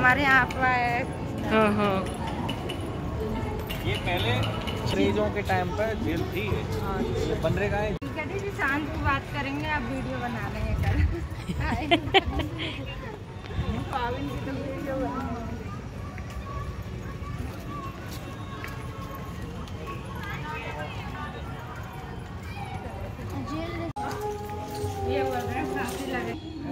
हमारे यहाँ पे। हाँ हाँ, ये पहले अंग्रेजों के टाइम पर जेल थी। ये बनरेगा है। कहते जी शांत की बात करेंगे, आप वीडियो बना रहे हैं कल। पावन की तो वीडियो बना। ये बोल रहे हैं फांसी लगे।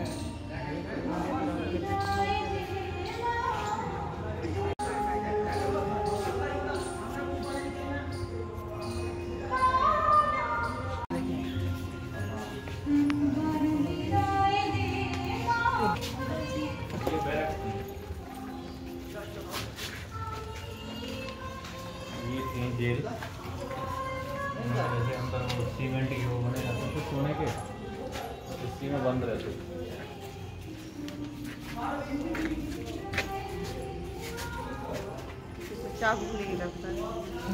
जेल जैसे अंदर वो सीमेंट के वो बने रहते थे सोने के, इसी में बंद रहते थे। चाकू लेके रखता है।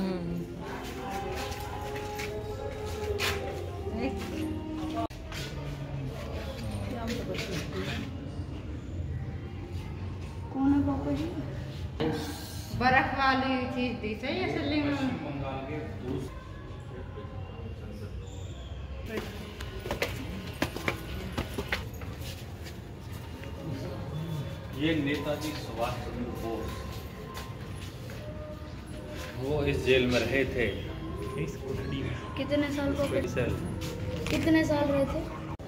कौन है पापा जी? बर्फ वाली चीज दी सही असली में। ये नेताजी सुभाष चंद्र बोस, वो इस जेल में रहे थे, इस कोठरी में। कितने साल को? कितने साल रहे थे?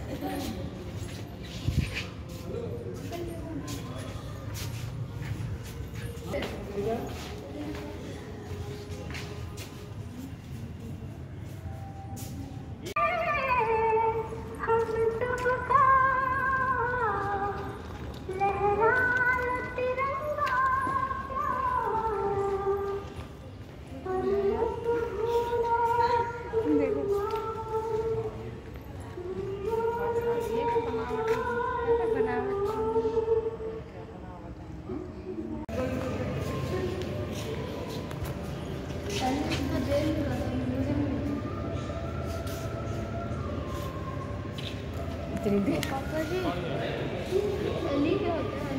पापा जी अली क्या होता है?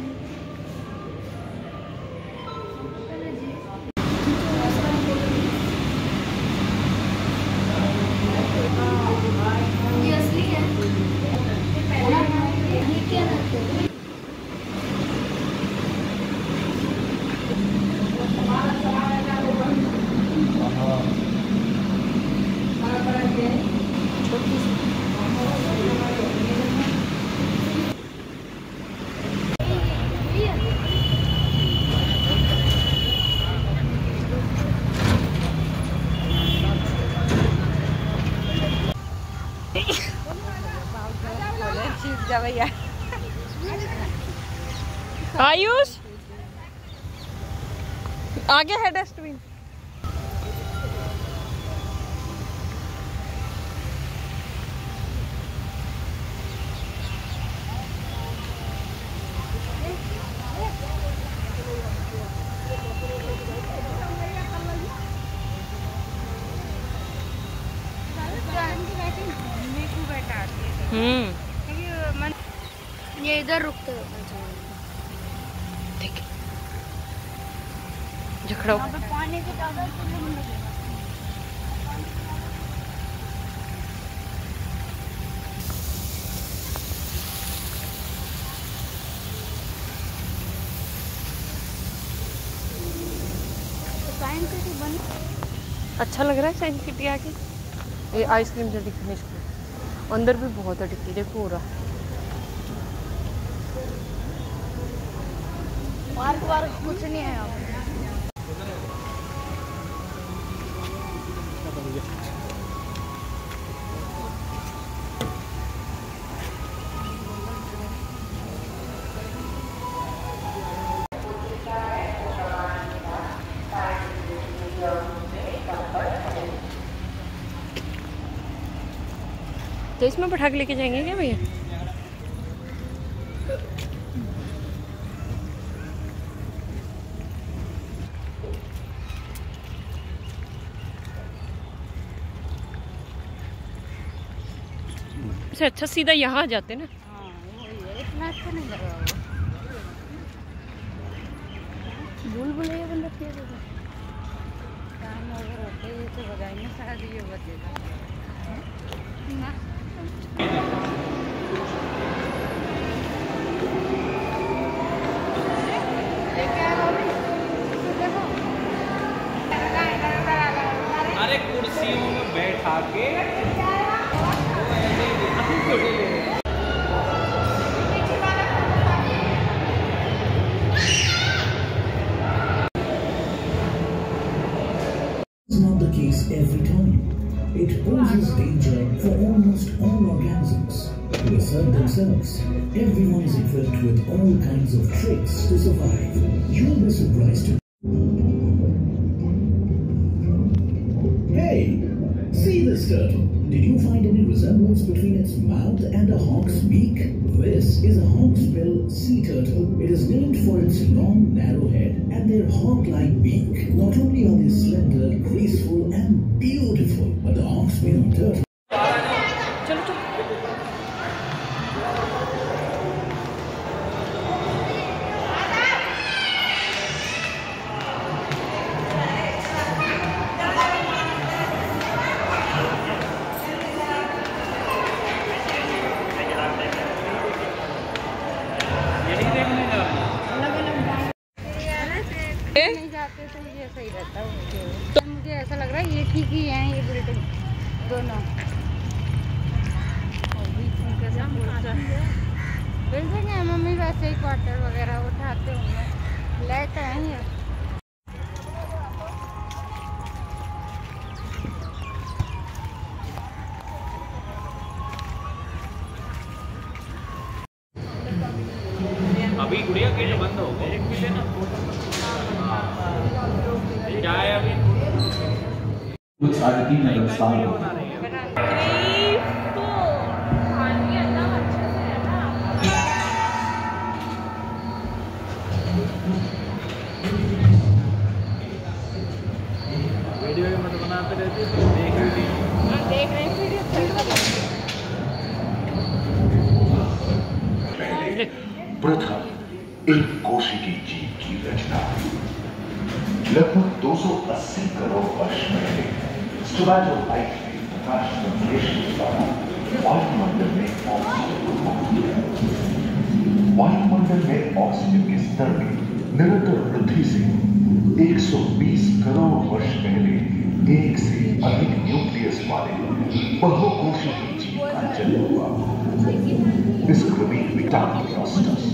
ये असली है। ये क्या रहता है? भैया आयुष आगे है डस्टबिन। ये इधर रुकते हैं। ठीक झगड़ो पानी के ज्यादा साइंस सिटी बनी। अच्छा लग रहा है साइंस सिटी आके। ये आइसक्रीम जल्दी फिनिश करो, अंदर भी बहुत है टिक्की, देखो हो रहा है। पार्क वार्क कुछ नहीं है यहाँ पे। तो इसमें पटाखे लेके जाएंगे क्या भैया? अच्छा सीधा यहाँ आ जाते ना। हाँ, इतना अच्छा नहीं लग रहा। भूलभुलैया बन रखी है। काम ओवर होते ही तो बजाएंगे शायद ये बचेगा ना। अरे कुर्सियों में बैठा के Not the case every time. It poses danger for almost all organisms. To assert themselves, everyone is equipped with all kinds of tricks to survive. You'll be surprised to... Hey! See this turtle. Did you find any resemblance between its mouth and a hawk's beak? This is a hawksbill sea turtle. It is named for its long, narrow head and their hawk-like beak. Not only are they slender, graceful and beautiful, but the hawksbill turtle... नहीं जाते तो ये सही रहता है। तो मुझे ऐसा लग रहा है ये ठीक ही है, ये बिल्डिंग दोनों और बीच में कैसा बिल्डिंग है। मम्मी वैसे ही क्वार्टर वगैरह उठाते होंगे, लाइट है ये। अभी गुड़िया गेट बंद हो गए, एक भी लेना क्या है अभी कुछ आदमी में नुकसान हो। वीडियो में तो बनाते रहते तो देख रहे हैं वीडियो। प्रथम एक कोशिकी जीव की रचना लगभग 280 करोड़ वर्ष पहले स्टोमेटोलाइट में प्रकाश संश्लेषण के द्वारा वायुमंडल में ऑक्सीजन के स्तर में निरंतर वृद्धि से 120 करोड़ वर्ष पहले एक से अधिक न्यूक्लियस वाले बहुकोशिकीय जीव का जन्म हुआ। इस क्रमिक विटामिनोस्टस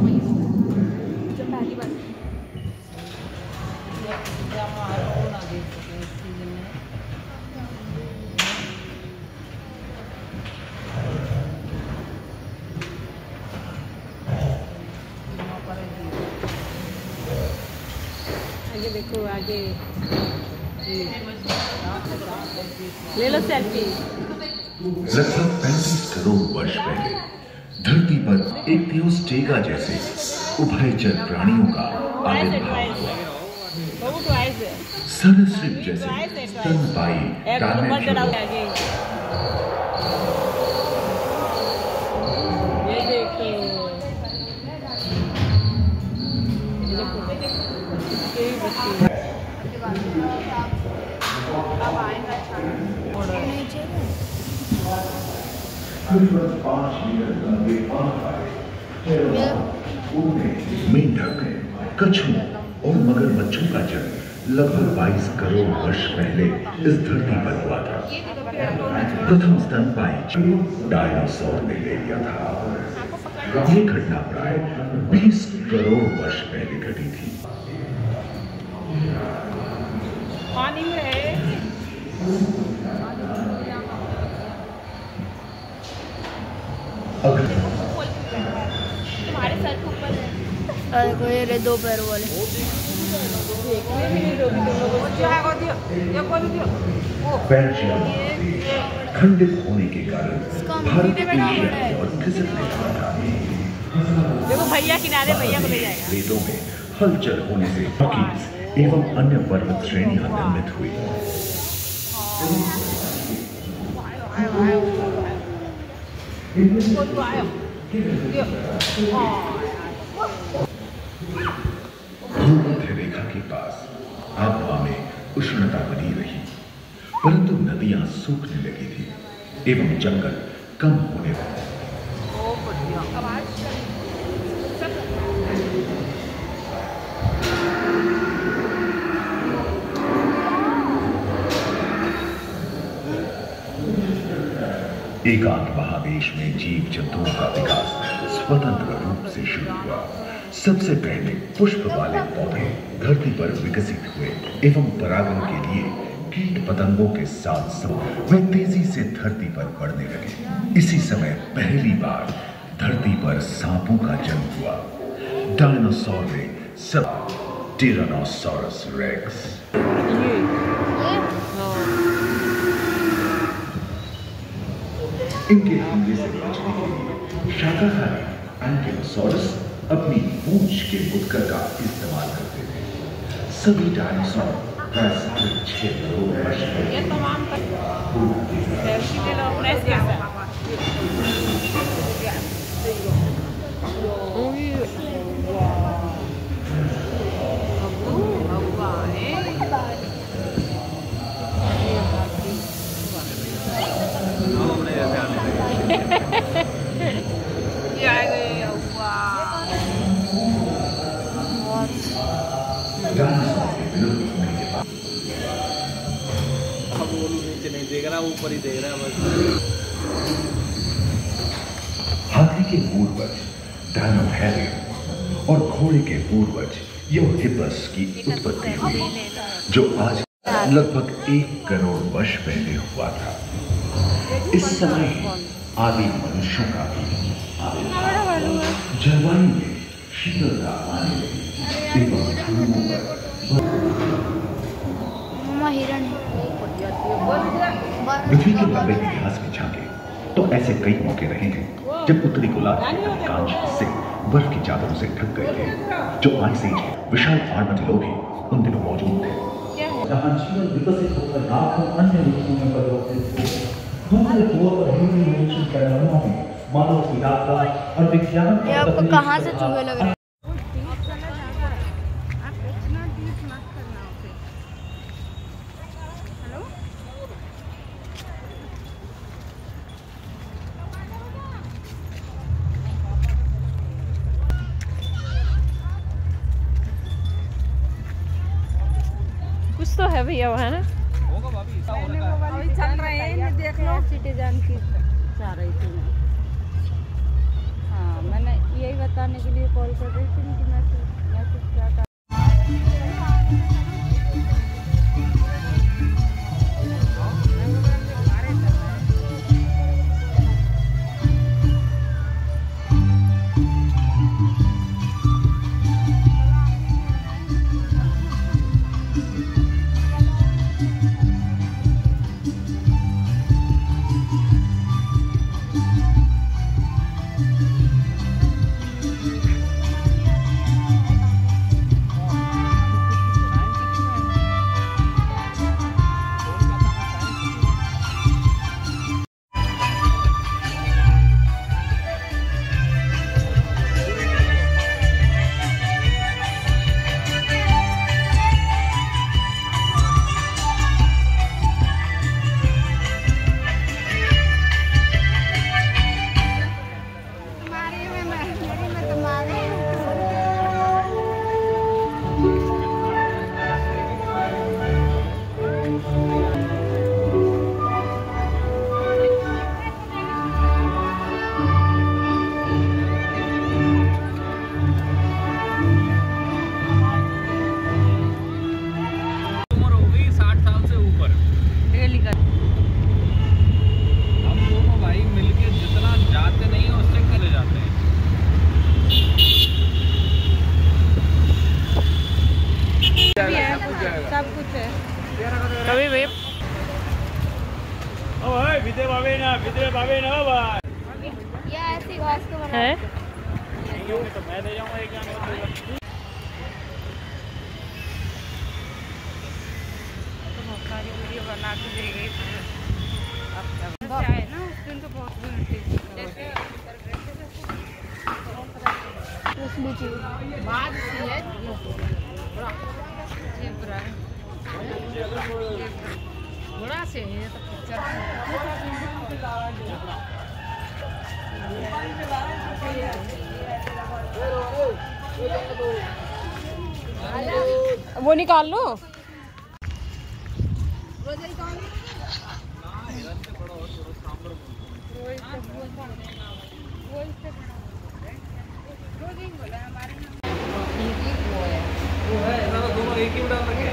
आगे देखो, आगे ले लो सेल्फी। लगभग 35 करोड़ वर्ष पहले धरती पर एक थियोस्टेगा जैसे उभयचर प्राणियों का आविर्भाव हुआ। सरीसृप जैसे स्तनपायी मेंढक, कछुओं और मगरमच्छों का जन्म लगभग 22 करोड़ वर्ष पहले इस धरती पर हुआ था। प्रथम स्तनपायी जीव डायनासोर ने ले लिया था। ये घटना प्राय 20 करोड़ वर्ष पहले घटी थी। पानी में है। तुम्हारे सर के ऊपर है। ये रे दो पैरों वाले खंडित होने के कारण भारत और खिसकने लगा था। देखो भैया किनारे, भैया को ले जाएगा। वेदों में हलचल होने से रॉकीज एवं अन्य पर्वत श्रेणियां निर्मित हुई। भूमध्य रेखा की के पास आबहवा में उष्णता बनी रही, परंतु नदियां सूखने लगी थी एवं जंगल कम होने लगा। एकांत महादेश में जीव जंतुओं का विकास स्वतंत्र रूप से शुरू हुआ। सबसे पहले पुष्प वाले पौधे धरती पर विकसित हुए एवं परागण के लिए कीट पतंगों के साथ साथ वे तेजी से धरती पर बढ़ने लगे। इसी समय पहली बार धरती पर सांपों का जन्म हुआ। डायनासोर में सब टिरानोसॉरस रेक्स, इनके हमले से बचने के लिए शाकाहारी एंकिलोसॉरस अपनी पूंछ के मुटकर का इस्तेमाल करते थे। सभी डायनासोर प्राय 6 करोड़ वर्ष ऊपर ही देख रहा है। हाथी के पूर्वज डायनोथेरियम और घोड़े के पूर्वज यूहिपस की उत्पत्ति हुई, जो आज लगभग 1 करोड़ वर्ष पहले हुआ था। इस समय आदि मनुष्यों का भी जलवायु में शीतलता आने लगी एवं ध्रुवों पर पृथ्वी के लंबे इतिहास में झांके तो ऐसे कई मौके रहे हैं जब उत्तरी गोलार्ध के अधिकांश हिस्से बर्फ की चादरों से ढक गए थे, जो आइस एज के विशाल आर्मटिलो भी उन दिनों मौजूद थे। जहां जीवन विकसित होकर लाखों अन्य ऋतुओं में परिवर्तित हुए, दूसरे तौर पर ह्यूमन पैरानॉर्मल में मानव की यात्रा और विज्ञान ये आपको कहाँ से चूहे लग रहे हैं? कुछ तो है भैया वहाँ ना। होगा भाभी, ऐसा होगा। अभी चल रहे हैं, देख लो सिटीजन की जा रही थी मैं। हाँ, मैंने यही बताने के लिए कॉल कर रही थी कि मैसेज क्या था। सब कुछ है। कभी भी या ऐसी घास को बना है। तो मैं ले जाऊंगा एक सारी वीडियो बना के दे गई चाहे ना उस दिन तो बहुत भीड़ थी। उसमें बाद बड़ा से ये तो वो निकाल लो। दोनों एक ही उड़ा रखे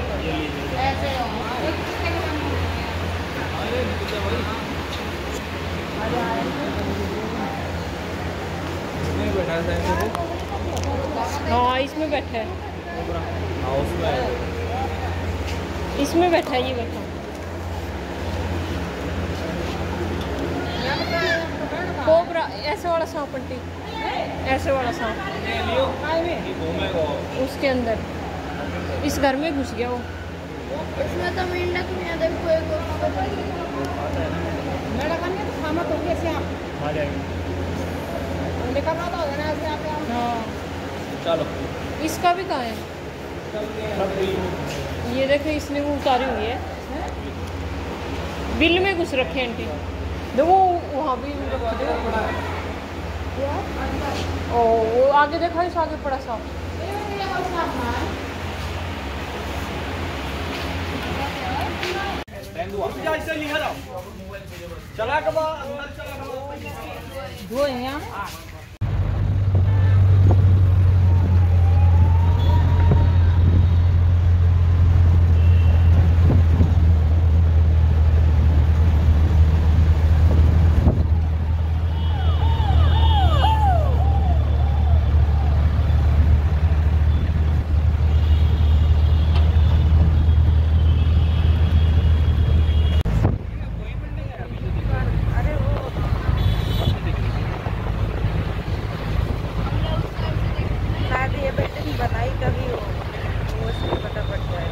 बैठा है। हाँ इसमें बैठा है, इसमें बैठा है, ये बैठा। कोबरा ऐसे वाला सांप आंटी, ऐसे वाला सांप उसके अंदर इस घर में घुस गया वो। इसमें तो मेंढक नहीं है, देखो एक मेरा करने तो खाना तो कैसे आप आ जाएंगे। लेकर आता होगा ना ऐसे आप। हाँ चलो इसका भी कहाँ है? ये देखो इसने वो उतारी हुई है, बिल में घुस रखे हैं आंटी। देखो वहाँ भी रख दो। ओ वो आगे देखा, इस आगे पड़ा सांप। चला कब अंदर चला दो यहाँ बनाई कभी हो वो उसमें पता पड़ जाए।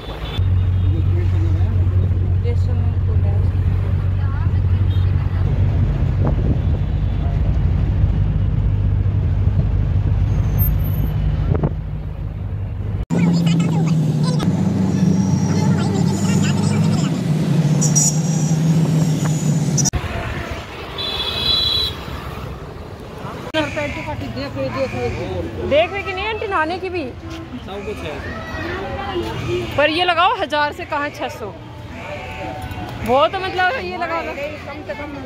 देख रहे कि नहीं आंटी, नहाने की भी सब कुछ है। पर ये लगाओ 1000 से कहाँ 600, बहुत मतलब ये लगा लो। कम से कम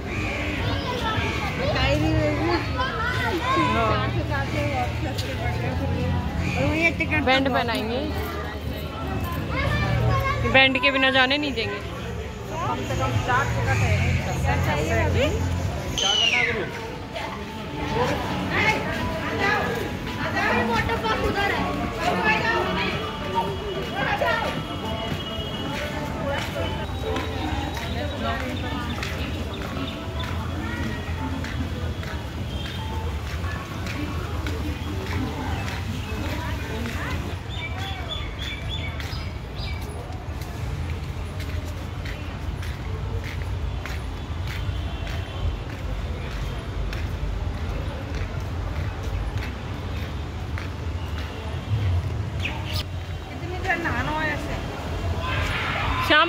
बैंड पहनाएंगे, बैंड के बिना जाने नहीं देंगे। कम से कम 4 टिकट है। क्या चाहिए अभी? क्या करना करूँ? वाटर पार्क उधर है। शाम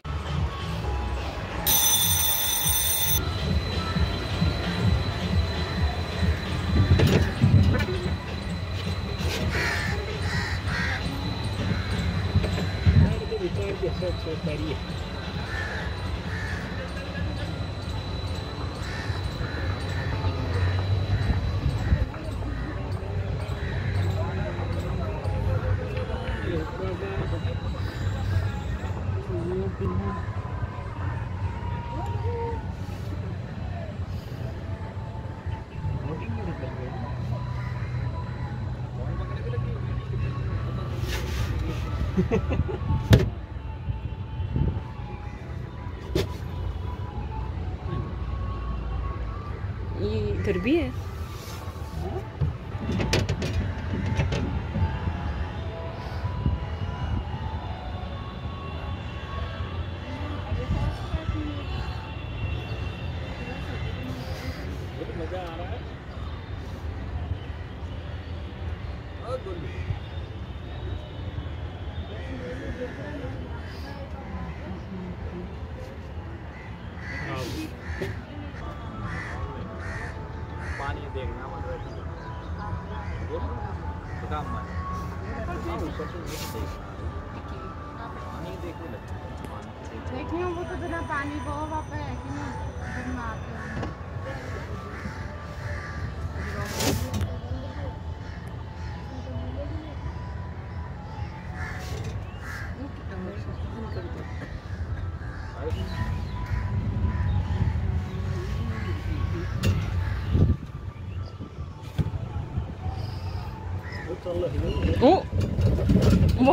ये इधर भी है। मजा आ रहा है। देखिए वो तो बिना पानी को वहाँ पे है कि नहीं, फिर में आते हैं। ओ वो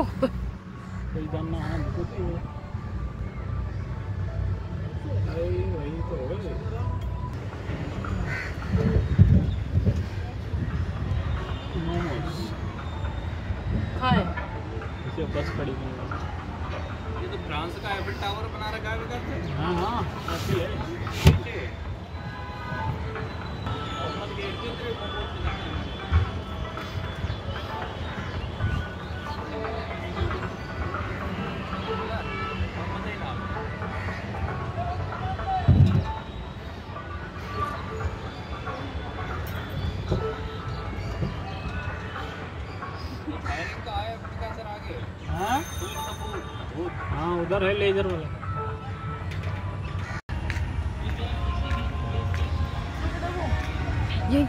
खाए बस खड़ी है। ये तो फ्रांस का एफिल टावर बना रखा है बेटा। हाँ हाँ ऐसी है। हाँ उधर है लेजर वाला। यही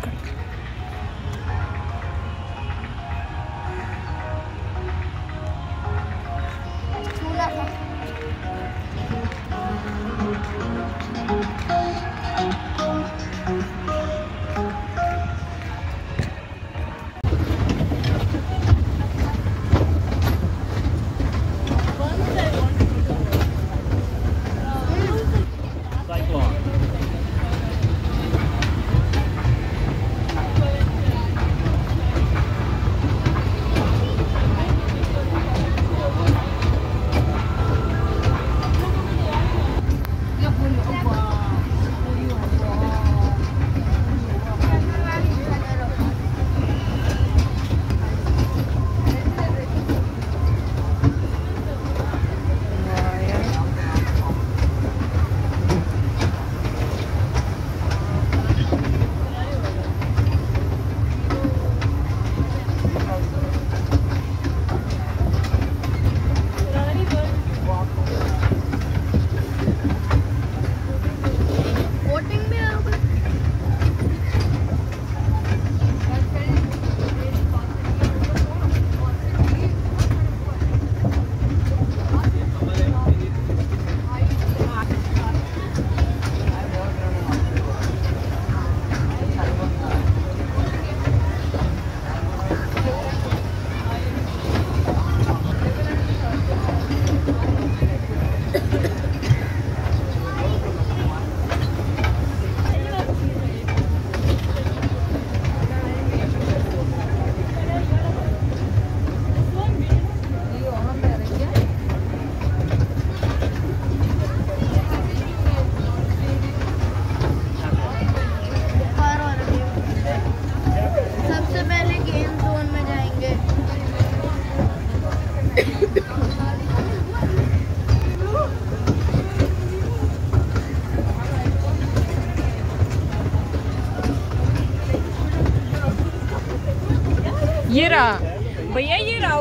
ये रहा भैया, ये रहा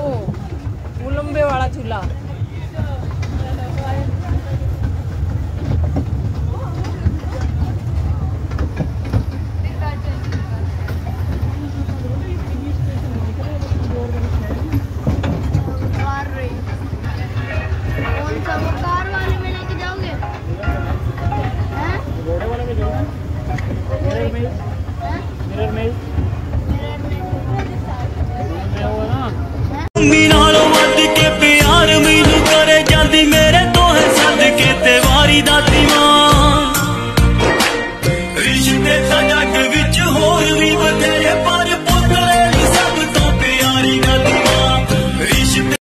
वो लंबे वाला झूला। कार वाले में लेके जाओगे? घोड़े वाले में जाओगे? मिरर में नालों वध के प्यार मैनू करे जांदी मेरे तो है सदके ते वारी दाती मां। रिश्ते ता जग विच होर भी बथेरे पर पुत्तरे सब तो प्यारी दाती मां। रिश्ते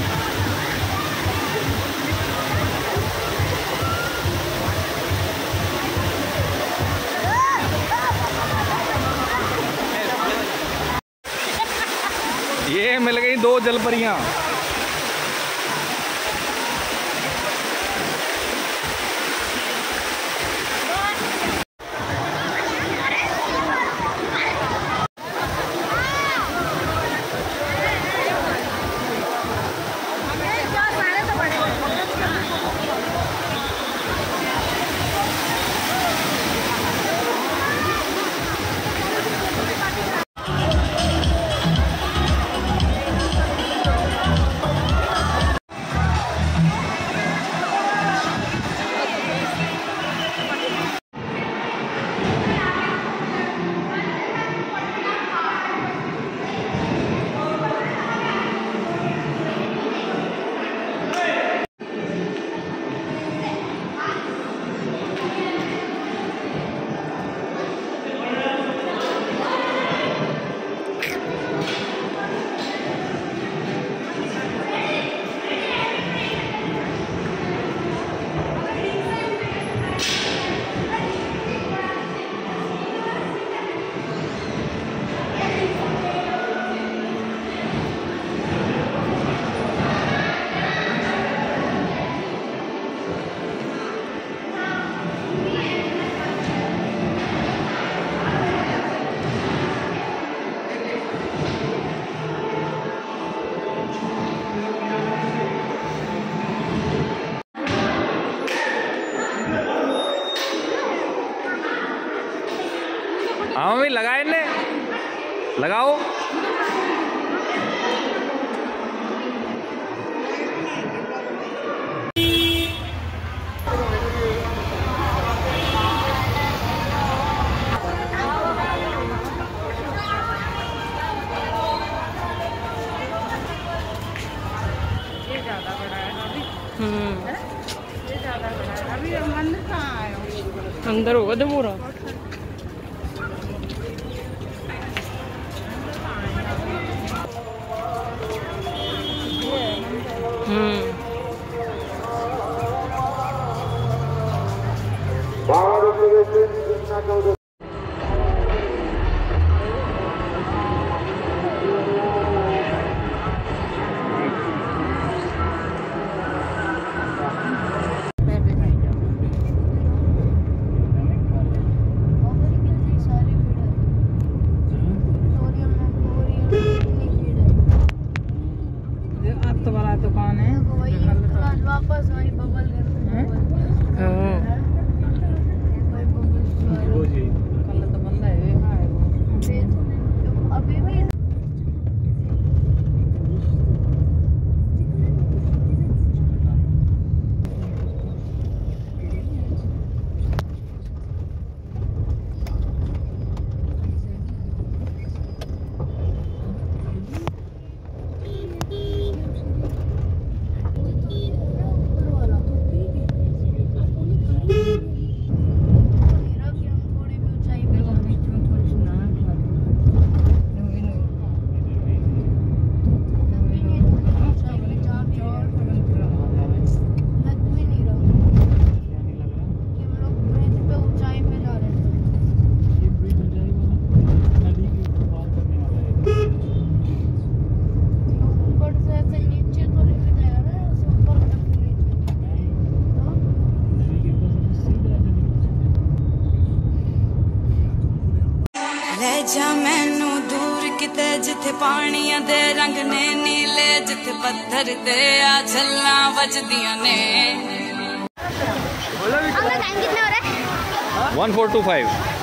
ये मिल गई 2 जलपरियां। हाँ मम्मी लगाए ने लगाओ। ये ज़्यादा बड़ा है। अभी मंदिर कहाँ आए हो? अंदर होगा तो पूरा। दुकान है वापस वही बबल कल तो बंदा है अभी भी। जा मैनू दूर किते जिथे पानिया दे रंग ने नीले जिथे पत्थर ते आ छल्ला वजदियां ने। 1425